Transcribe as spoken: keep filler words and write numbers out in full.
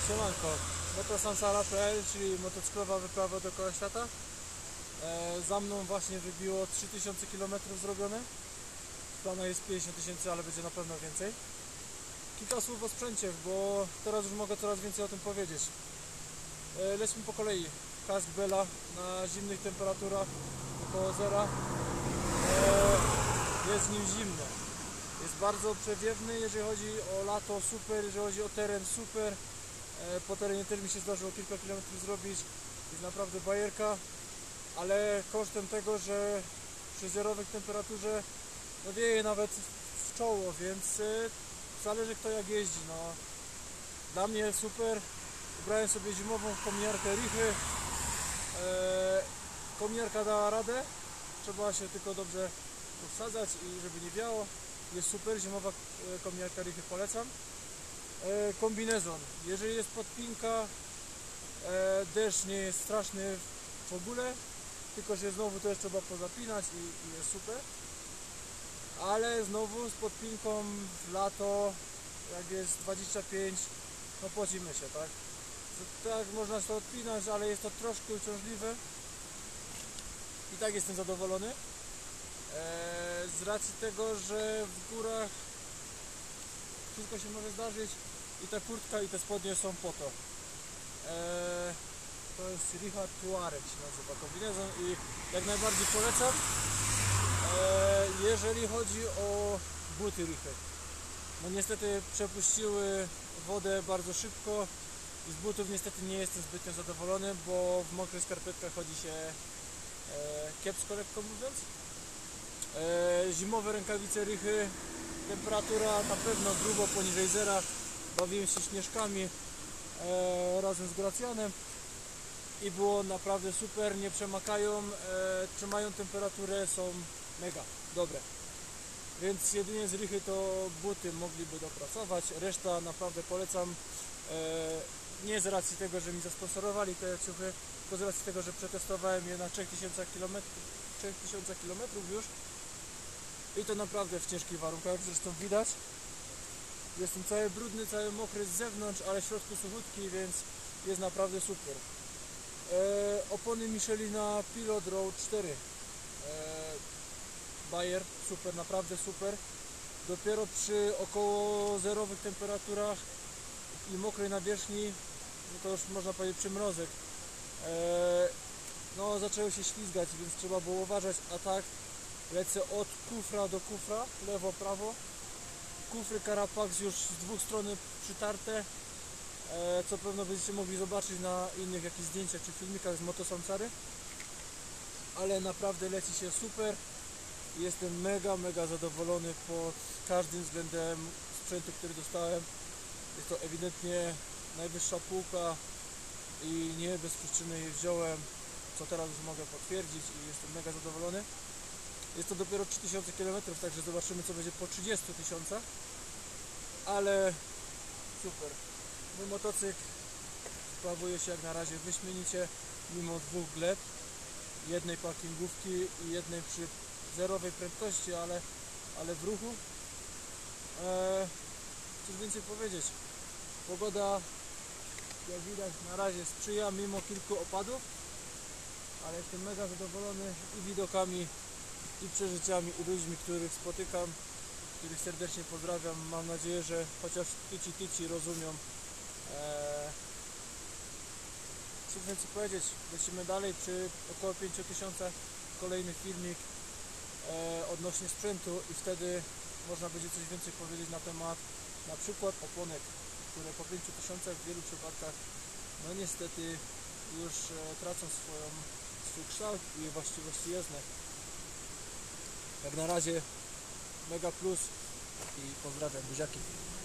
Siemanko, Motosansara kropka p l, czyli motocyklowa wyprawa dookoła świata. E, za mną właśnie wybiło trzy tysiące kilometrów zrobione. W planach jest pięćdziesiąt tysięcy, ale będzie na pewno więcej. Kilka słów o sprzęcie, bo teraz już mogę coraz więcej o tym powiedzieć. E, lećmy po kolei. Kask Bella na zimnych temperaturach, około zera. E, jest w nim zimno. Jest bardzo przewiewny, jeżeli chodzi o lato, super, jeżeli chodzi o teren, super. Po terenie też mi się zdarzyło kilka kilometrów zrobić, jest naprawdę bajerka, ale kosztem tego, że przy zerowej temperaturze no wieje nawet w czoło, więc zależy kto jak jeździ. No, dla mnie super, ubrałem sobie zimową kominiarkę Richy, e, kominiarka dała radę, trzeba się tylko dobrze wsadzać i żeby nie wiało. Jest super, zimowa kominiarka Richy polecam. E, kombinezon, jeżeli jest podpinka, e, deszcz nie jest straszny w ogóle, tylko się znowu też trzeba pozapinać i, i jest super, ale znowu z podpinką w lato, jak jest dwadzieścia pięć, no pocimy się, tak? Tak, można to odpinać, ale jest to troszkę uciążliwe. I tak jestem zadowolony, e, z racji tego, że w górach wszystko się może zdarzyć i ta kurtka i te spodnie są po to. Eee, to jest Richa Tuareg się nazywa kombinezon i jak najbardziej polecam. Eee, jeżeli chodzi o buty Richy, no niestety przepuściły wodę bardzo szybko i z butów niestety nie jestem zbytnio zadowolony, bo w mokrych skarpetkach chodzi się e, kiepsko, lekko mówiąc. E, zimowe rękawice Richy, temperatura na pewno grubo poniżej zera. Bawiłem się śnieżkami e, razem z Gracjanem i było naprawdę super, nie przemakają, e, trzymają temperaturę, są mega dobre. Więc jedynie z Richy to buty mogliby dopracować, reszta naprawdę polecam. E, nie z racji tego, że mi zasponsorowali te ciuchy, tylko z racji tego, że przetestowałem je na trzech tysiącach kilometrów już. I to naprawdę w ciężkich warunkach, zresztą widać. Jestem cały brudny, cały mokry z zewnątrz, ale w środku suchutki, więc jest naprawdę super. E, opony Michelina Pilot Road cztery. E, Bayer, super, naprawdę super. Dopiero przy około zerowych temperaturach i mokrej nawierzchni, no to już można powiedzieć przymrozek, e, no zaczęły się ślizgać, więc trzeba było uważać, a tak lecę od kufra do kufra, lewo, prawo. Kufry Carapax już z dwóch stron przytarte, e, co pewno będziecie mogli zobaczyć na innych jakichś zdjęciach czy filmikach z Motosansary. Ale naprawdę leci się super. Jestem mega, mega zadowolony pod każdym względem sprzętu, który dostałem. Jest to ewidentnie najwyższa półka i nie bez przyczyny je wziąłem, co teraz już mogę potwierdzić i jestem mega zadowolony. Jest to dopiero trzy tysiące kilometrów, także zobaczymy co będzie po trzydziestu tysiącach. Ale super. Mój motocykl sprawuje się jak na razie wyśmienicie, mimo dwóch gleb, jednej parkingówki i jednej przy zerowej prędkości, ale, ale w ruchu. Eee, cóż więcej powiedzieć. Pogoda, jak widać, na razie sprzyja mimo kilku opadów, ale jestem mega zadowolony i widokami, i przeżyciami, i ludźmi, których spotykam, których serdecznie pozdrawiam. Mam nadzieję, że chociaż tyci tyci rozumią. Eee, co więcej powiedzieć, lecimy dalej przy około pięciu tysiącach, kolejny filmik e, odnośnie sprzętu i wtedy można będzie coś więcej powiedzieć na temat na przykład oponek, które po pięciu tysiącach w wielu przypadkach no niestety już e, tracą swoją, swój kształt i właściwości jezdne. Jak na razie mega plus i pozdrawiam, buziaki.